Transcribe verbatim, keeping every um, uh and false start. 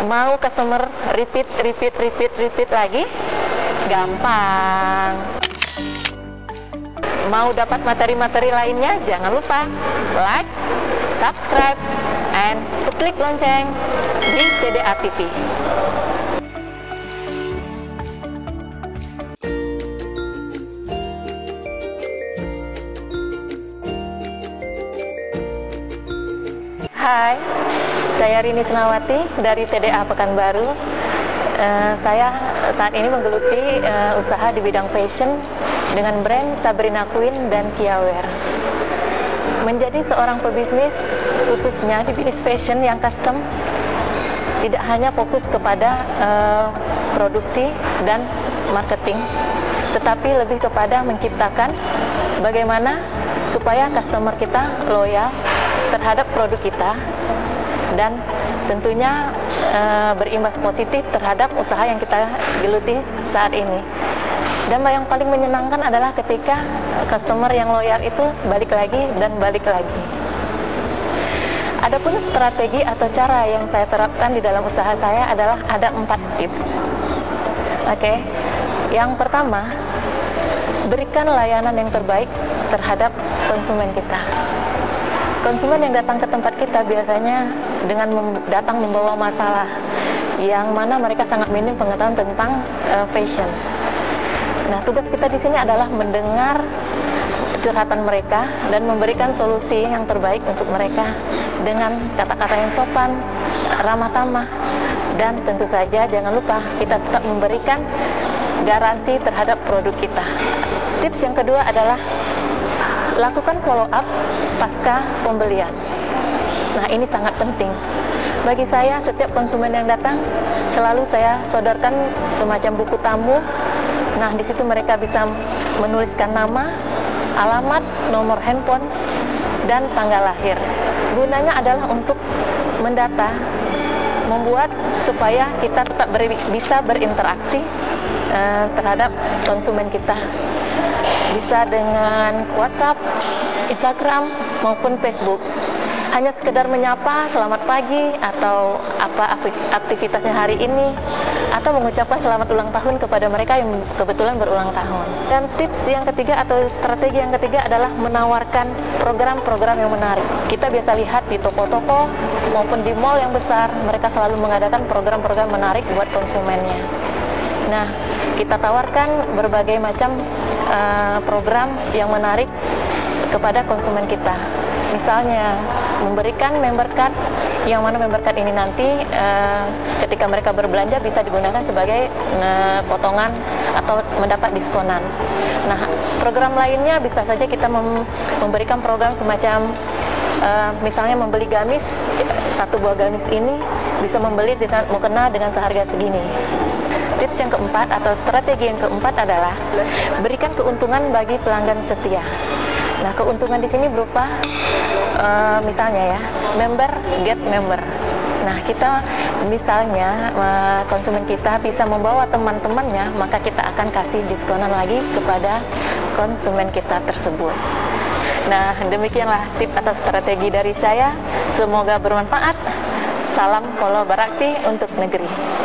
Mau customer repeat, repeat, repeat, repeat lagi? Gampang. Mau dapat materi-materi lainnya? Jangan lupa like, subscribe, and klik lonceng di T D A T V. Hai, saya Rini Senawati dari T D A Pekanbaru. Uh, saya saat ini menggeluti uh, usaha di bidang fashion dengan brand Sabrina Queen dan Kiawear. Menjadi seorang pebisnis, khususnya di bisnis fashion yang custom, tidak hanya fokus kepada uh, produksi dan marketing, tetapi lebih kepada menciptakan bagaimana supaya customer kita loyal terhadap produk kita dan tentunya e, berimbas positif terhadap usaha yang kita geluti saat ini. Dan yang paling menyenangkan adalah ketika customer yang loyal itu balik lagi dan balik lagi. Adapun strategi atau cara yang saya terapkan di dalam usaha saya adalah ada empat tips. Oke, yang pertama, berikan layanan yang terbaik terhadap konsumen kita. Konsumen yang datang ke tempat kita biasanya dengan mem datang membawa masalah yang mana mereka sangat minim pengetahuan tentang uh, fashion. Nah, tugas kita di sini adalah mendengar curhatan mereka dan memberikan solusi yang terbaik untuk mereka dengan kata-kata yang sopan, ramah tamah, dan tentu saja jangan lupa kita tetap memberikan garansi terhadap produk kita. Tips yang kedua adalah lakukan follow up pasca pembelian. Nah, ini sangat penting. Bagi saya, setiap konsumen yang datang selalu saya sodorkan semacam buku tamu. Nah, di situ mereka bisa menuliskan nama, alamat, nomor handphone, dan tanggal lahir. Gunanya adalah untuk mendata, membuat supaya kita tetap ber bisa berinteraksi uh, terhadap konsumen kita. Bisa dengan WhatsApp, Instagram, maupun Facebook. Hanya sekedar menyapa selamat pagi atau apa aktivitasnya hari ini, atau mengucapkan selamat ulang tahun kepada mereka yang kebetulan berulang tahun. Dan tips yang ketiga atau strategi yang ketiga adalah menawarkan program-program yang menarik. Kita biasa lihat di toko-toko maupun di mall yang besar, mereka selalu mengadakan program-program menarik buat konsumennya. Nah, kita tawarkan berbagai macam uh, program yang menarik kepada konsumen kita. Misalnya memberikan member card, yang mana member card ini nanti uh, ketika mereka berbelanja bisa digunakan sebagai uh, potongan atau mendapat diskonan. Nah, program lainnya bisa saja kita mem memberikan program semacam uh, misalnya membeli gamis, satu buah gamis ini bisa membeli dengan mukena dengan seharga segini. Tips yang keempat atau strategi yang keempat adalah berikan keuntungan bagi pelanggan setia. Nah, keuntungan di sini berupa uh, misalnya ya, member get member. Nah, kita misalnya uh, konsumen kita bisa membawa teman-temannya, maka kita akan kasih diskonan lagi kepada konsumen kita tersebut. Nah, demikianlah tips atau strategi dari saya. Semoga bermanfaat. Salam kolaborasi untuk negeri.